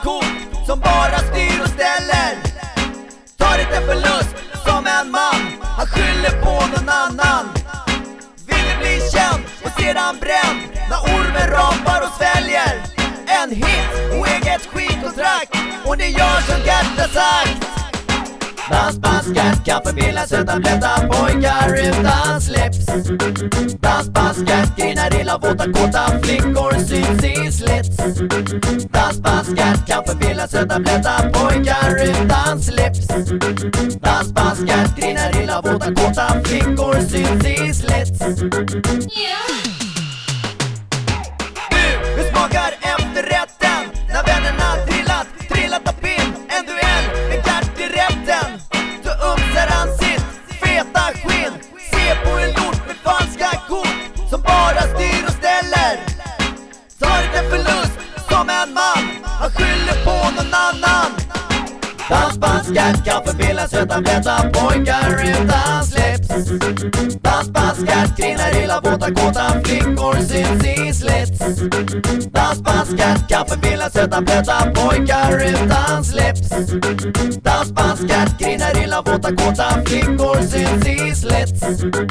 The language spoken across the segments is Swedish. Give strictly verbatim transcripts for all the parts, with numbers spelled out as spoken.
kort som bara styr och ställer. Tar inte förlust som en man, han skyller på någon annan. Vill bli känd och sedan bränd när ormen rapar och sväljer. En hit och eget skitkontrakt, och det gör som Gert har sagt. Dans, pass, Gert, kaffe, billar, söta, blöta pojkar utan slips. Dans, pass, Gert, grinar, illa, våta, kåta flickor syns i slits. Dans, pass, Gert, kaffe, billar, söta, blöta pojkar utan slips. Dans, pass, Gert, grinar, illa, våta, kåta flickor syns i slits. Nu, hur smakar efterrätten när vännerna trillat, trillat av pinn? En duell med Gert i rätten. Så umsar han sitt feta skinn. Se på en lort med falska kort som bara styr och ställer. Tar inte förlust som en man, han skyller på någon annan. Dans, pass, Gert, kaffe, billar, söta, blöta pojkar utan slips. Dans, pass, Gert, grinar, illa, våta, kåta flickor syns i slits. Dans, pass, Gert, kaffe, billar, söta, blöta pojkar utan slips. Dans, pass, Gert, grinar, illa, våta, kåta flickor syns i slits.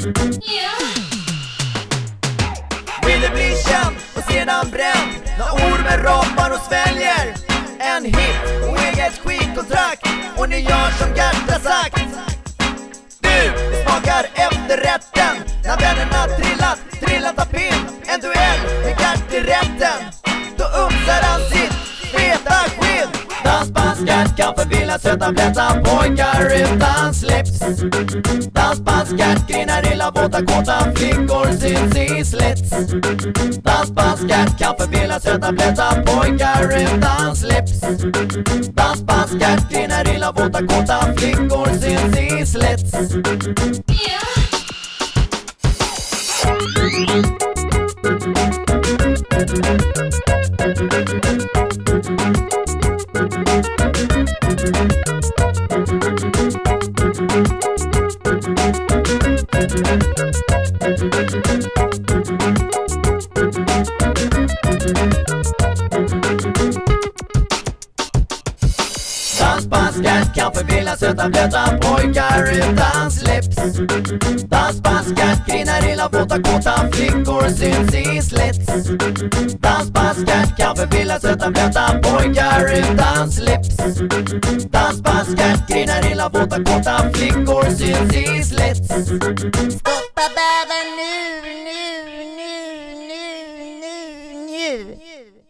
Vill du bli känd och sedan bränd när ormen rapar och sväljer. En hit och eget skitkontrakt, och ni gör som Gert har sagt. Nu, det smakar efterrätten när vännerna trillat, trillat av pinn. En duell med Gert i rätten. Då umsar han sitt feta skinn. Dans, pass, Gert, kaffe, billar, söta, blöta pojkar utan slips. Dans, pass, Gert, grinar, illa, våta, kåta flickor syns i slits. Dans, pass, Gert, kaffe, billar, söta, blöta pojkar utan slips. Dans, pass, Gert, grinar, illa, våta, kåta flickor syns i slits. Dans, pass, Gert, kaffe, billar, söta, blöta pojkar utan slips. Dans, pass, Gert, grinar, illa, våta, kåta flickor syns i slits. Dans, pass, Gert, kaffe, billar, söta, blöta pojkar utan slips. Dans, pass, Gert, grinar, illa, våta, kåta flickor syns i slits. Stoppa bävern nu, nu, nu, nu, nu, nu.